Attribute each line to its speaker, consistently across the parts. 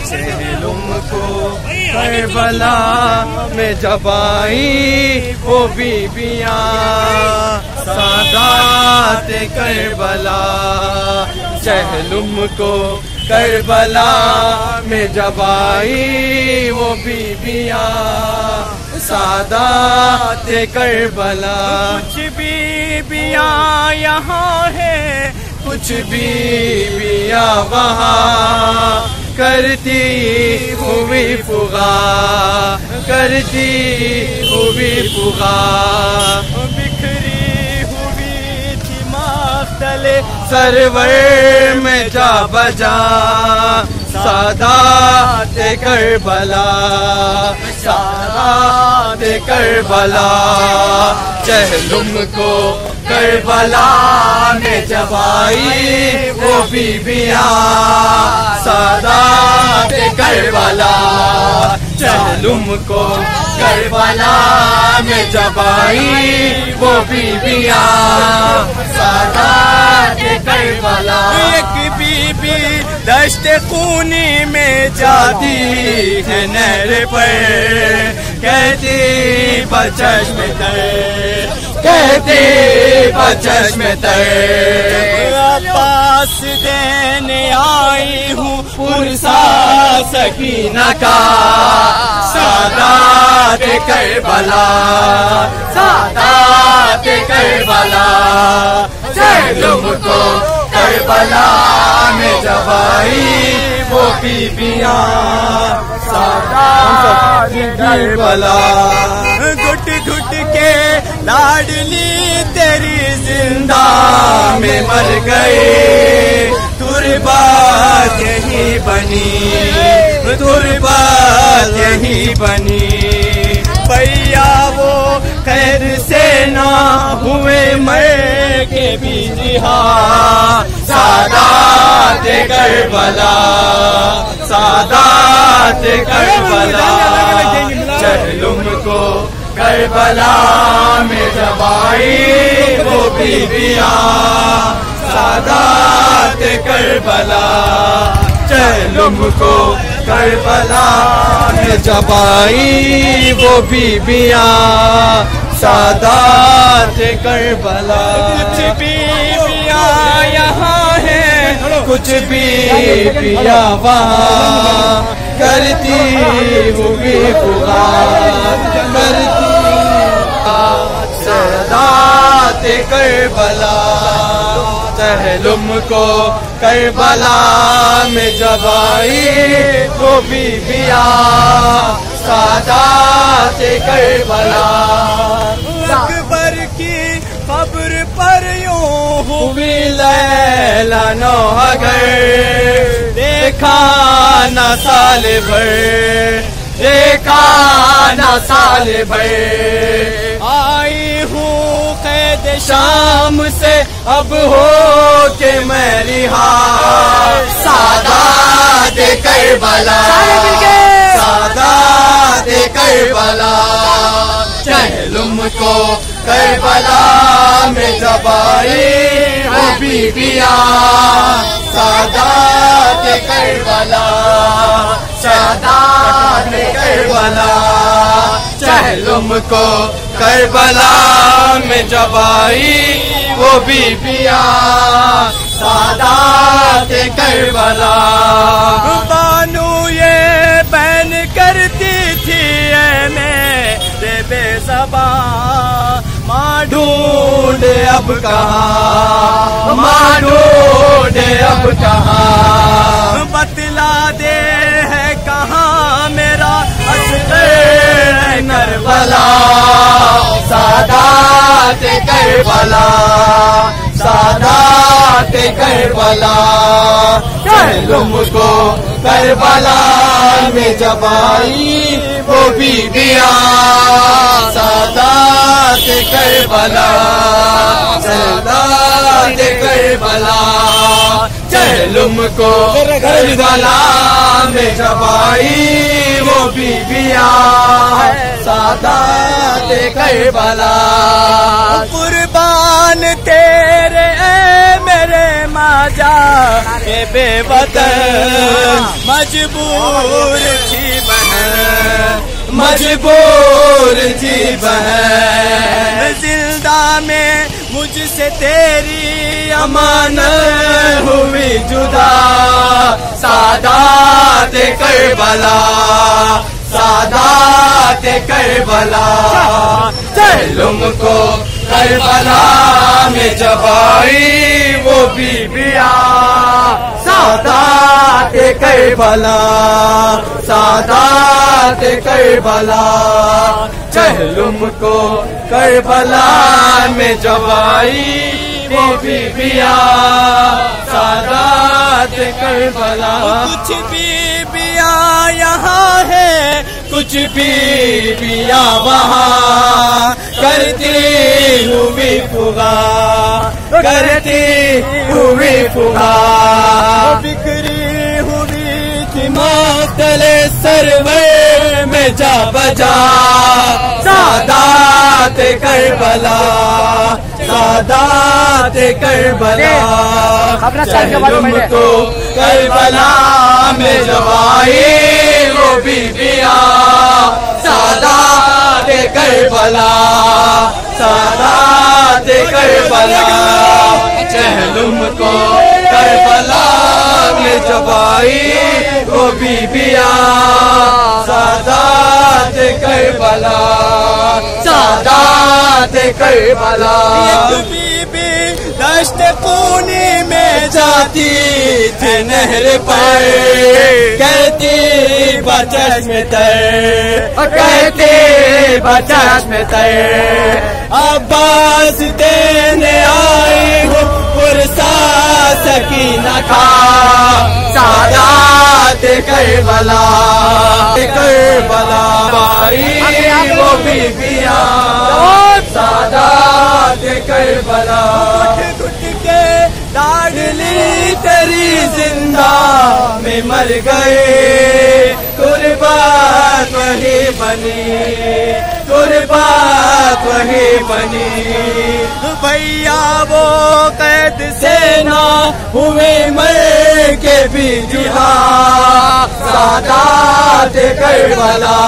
Speaker 1: چہلم کو کربلا میں جب آئی وہ بیبیاں سادات کربلا. چہلم کو کربلا میں جب آئی وہ بیبیاں سادات کربلا. کچھ بیبیاں یہاں ہے کچھ بیبیاں وہاں کرتی ہوئی فغا کرتی ہوئی فغا. بکھری ہوئی تھی مختلے سرور میں جا بجا سادات کربلا سادات کربلا. چہلم کو کربلا میں جب آئی وہ بیبیاں سادات کربلا. چہلم کو کربلا میں جب آئی وہ بیبیاں سادات کربلا. ایک بی بی دشت خونی میں جاتی ہے نہر پر کہتی بچشم تر کہتی بچشم تر. پاس دینے آئی ہوں پرسا سکینہ کا سادات کربلا سادات کربلا. چہلم کو کربلا میں جب آئی وہ بیبیاں سادات کربلا. گھٹ گھٹ کے لاڈلی تیری زندہ میں مر گئے تربات یہی بنی تربات یہی بنی. بھیا وہ خیر سے نہ ہوئے مر کے بھی رہا سادات کربلا سادات کربلا. چہلم کو کربلا میں جب آئی وہ بیبیاں سادات کربلا. چہلم کو کربلا میں جب آئی وہ بیبیاں سادات کربلا. کچھ بیبیاں یہاں ہیں کچھ بیبیاں وہاں کرتی ہوئی پکار کرتی سادات کربلا. چہلم کو کربلا میں جب آئی وہ بیبیاں سادات کربلا. اکبر کی قبر پر یوں ہوئی لیلا نوحگر دیکھا نہ سال بھر دیکھا نہ سال بھر. آئی ہوں قید شام سے اب ہو کے میں رہا سادات کربلا سادات کربلا. چہلم کو کربلا میں جب آئی وہ بیبیاں سادات کربلا سادات کربلا. چہلم کو کربلا میں جب آئی وہ بیبیاں سادات کربلا. بانو یہ بین کرتی تھی اے میرے بے زباں ماں ڈھونڈے اب کہاں ماں ڈھونڈے اب کہاں. بتلا دے ہے کہاں میرا اصغر کربلا سادات کربلا سادات کربلا. چہلم کو کربلا میں جب آئی وہ بیبیاں سادات کربلا سادات کربلا. چہلم کو کربلا میں جب آئی وہ بیبیاں سادات کربلا. قربان تیرے اے میرے ماجا کے بے وطن مجبور تھی بہن مجبور تھی بہن زندہ میں مجھ سے تیری امانت ہوئی جدا سادات کربلا سادات کربلا چہلم کو کربلا میں جب آئی وہ بیبیاں سادات کربلا سادات کربلا چہلم کو کربلا میں جب آئی وہ بیبیاں سادات کربلا کچھ بیبیاں یہاں ہے کچھ بیبیاں وہاں کرتی ہوئی پھگا کرتی ہوئی پھگا بکھری ہوئی تھی ماتل سرور میں جا بجا سادات کربلا سادات کربلا چہلم کو کربلا میں جب آئی وہ بیبیاں سادات کربلا سادات کربلا چہلم کو کربلا میں جب آئی وہ بیبیاں سادات کربلا سادات کربلا ایک بی بی دشت خونی میں جاتی تھی نہر پر کہتی بچشم تر کہتی بچشم تر عباس دینے آئی ہوں پرسا سکینہ کا سادات کربلا کربلا بائی وہ بیبیاں سادات کربلا گھٹ گھٹ کے لاڈلی تیری زندہ میں مر گئے قربات وہی بنی قربات وہی بنی بھیا وہ قید سے نہ ہوئے مر کے بھی جدا سادات کربلا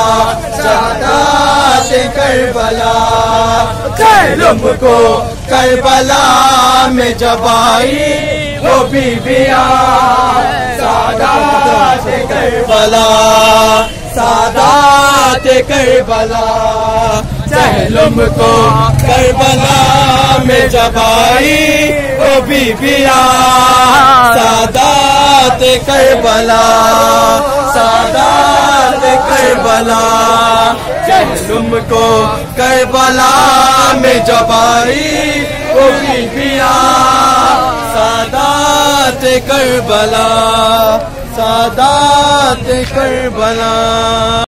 Speaker 1: سادات کربلا چہلم کو کربلا میں جب آئی وہ بیبیاں سادات کربلا سادات کربلا چہلم کو کربلا میں جب آئی وہ بیبیاں سادات کربلا سادات کربلا چہلم کو کربلا میں جب آئی وہ بیبیاں سادات کربلا سادات کربلا